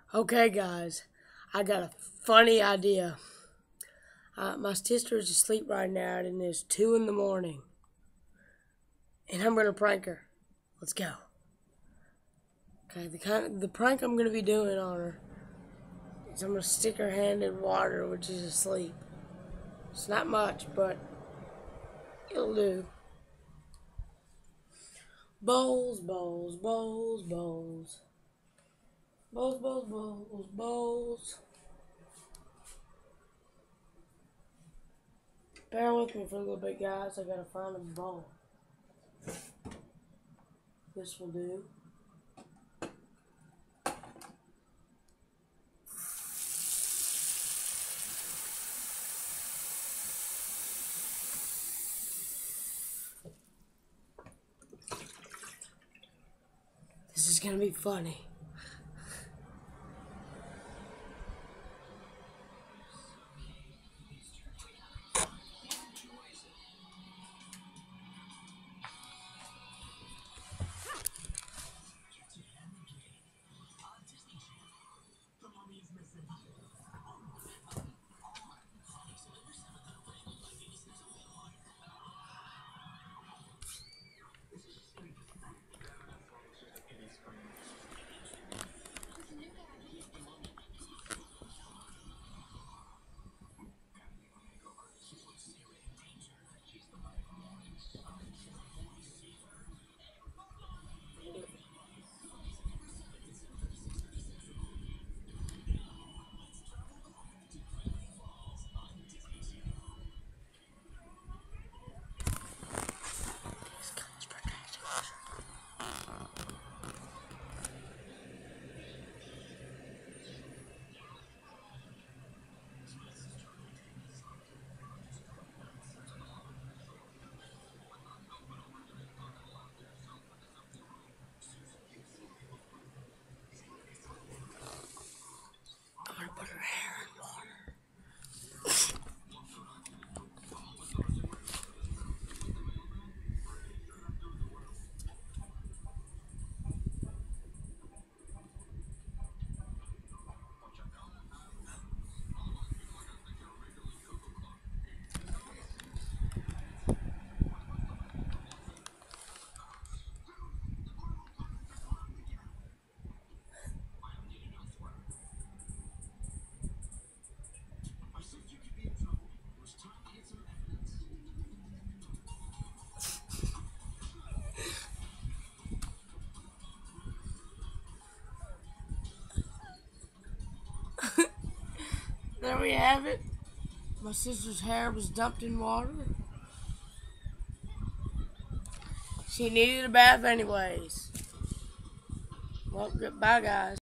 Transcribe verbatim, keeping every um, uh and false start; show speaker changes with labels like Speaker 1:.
Speaker 1: Okay, guys, I got a funny idea. Uh, my sister is asleep right now, and it's two in the morning, and I'm gonna prank her. Let's go. Okay, the kind of, the prank I'm gonna be doing on her is I'm gonna stick her hand in water when she's asleep. It's not much, but it'll do. Bowls, bowls, bowls, bowls, bowls, bowls, bowls, bowls. Bear with me for a little bit, guys. I gotta find a bowl. This will do. This is gonna be funny. I'm gonna put her hair in water. There we have it. My sister's hair was dumped in water. She needed a bath anyways. Well, goodbye, guys.